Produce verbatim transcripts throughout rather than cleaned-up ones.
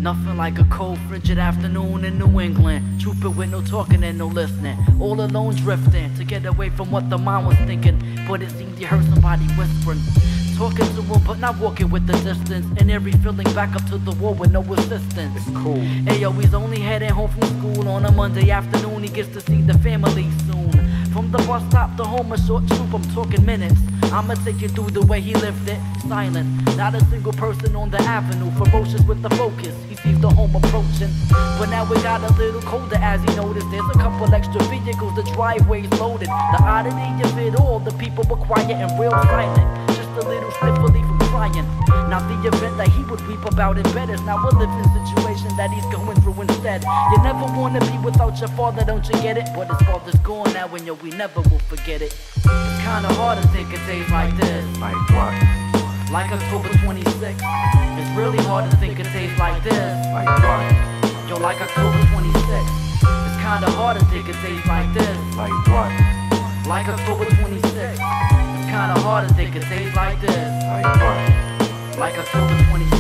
Nothing like a cold, frigid afternoon in New England. Trooping with no talking and no listening. All alone drifting to get away from what the mind was thinking. But it seemed you heard somebody whispering. Talking to him but not walking with the distance. And every feeling back up to the wall with no assistance. It's cool. Ayo, he's only heading home from school on a Monday afternoon. He gets to see the family soon. From the bus stop to home, a short troop, I'm talking minutes. I'ma take you through the way he lived it. Silent, not a single person on the avenue. Ferocious with the focus, he sees the home approaching. But now it got a little colder as he noticed there's a couple extra vehicles, the driveway's loaded. The oddity of it all, the people were quiet and real silent. Just a little sniffly from crying. Now the event that he would weep about in bed is now a living situation that he's going through instead. You never wanna be without your father, don't you get it? But his father's gone now and yo, we never will forget it. It's kinda hard to think of days like this. Like what? Like October twenty-sixth. It's really hard to think of days like this. Like what? Yo, like October twenty-sixth. It's kinda hard to think of days like this. Like what? Like October twenty-sixth. It's kinda hard to think of days like this. Like what? Like October twenty-sixth.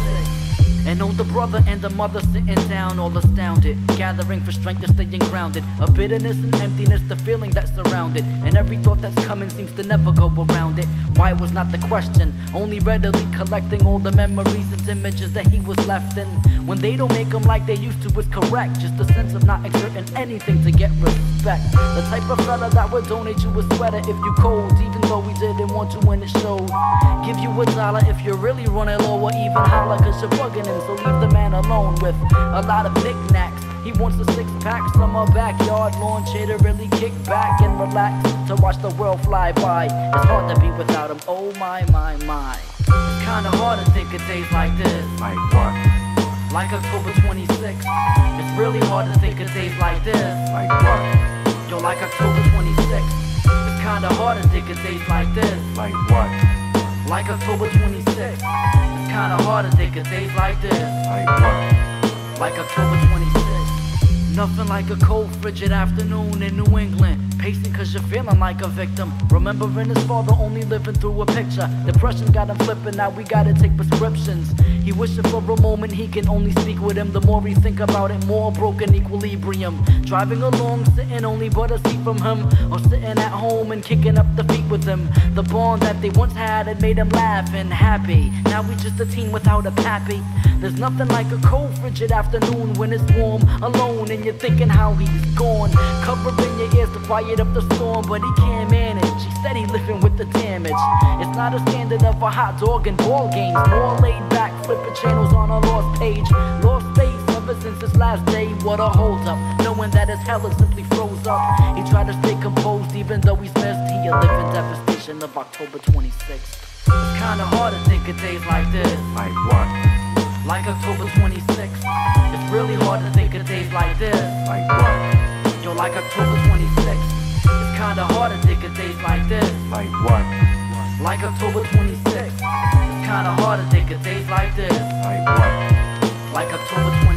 An older brother and a mother sitting down, all astounded, gathering for strength to staying grounded. A bitterness and emptiness, the feeling that's surrounded, and every thought that's coming seems to never go around it. Why was not the question, only readily collecting all the memories and images that he was left in. When they don't make them like they used to is correct, just a sense of not exerting anything to get respect. The type of fella that would donate you a sweater if you cold, even though we didn't want to when it showed. Give you a dollar if you're really running low, or even holler cause you're bugging him. So leave the man alone with a lot of knickknacks. He wants a six-pack, summer backyard lawn chair to really kick back and relax, to watch the world fly by. It's hard to be without him, oh my, my, my. It's kinda hard to think of days like this. Like what? Like October twenty-sixth. It's really hard to think of days like this. Like what? Yo, like October twenty-sixth. It's kinda hard to think of days like this. Like what? Like October twenty-sixth. It's kinda hard to think of days like this. Like what? Like October twenty-sixth. Nothing like a cold, frigid afternoon in New England. Pacing cause you're feeling like a victim. Remembering his father only living through a picture. Depression got him flipping, now we gotta take prescriptions. He wishing for a moment he can only speak with him. The more he think about it, more broken equilibrium. Driving along, sitting only but a seat from him, or sitting at home and kicking up the feet with him. The bond that they once had had made him laugh and happy. Now we just a teen without a pappy. There's nothing like a cold, frigid afternoon when it's warm, alone, and you're thinking how he's gone. Covering your ears to quiet up the storm, but he can't manage. He said he living with the damage. It's not a standard of a hot dog and ball games. More laid back, flipping channels on a lost page. Lost space ever since his last day. What a hold up, knowing that his hell is simply froze up. He tried to stay composed even though he's missed. He a living devastation of October twenty-sixth. It's kinda hard to think of days like this. Like what? Like October twenty-sixth. It's really hard to think of days like this. Like what? Yo, like October twenty-sixth. It's kinda hard to think of days like this. Like what? Like October twenty-sixth. It's kinda hard to think of days like this. Like what? Like October twenty-sixth.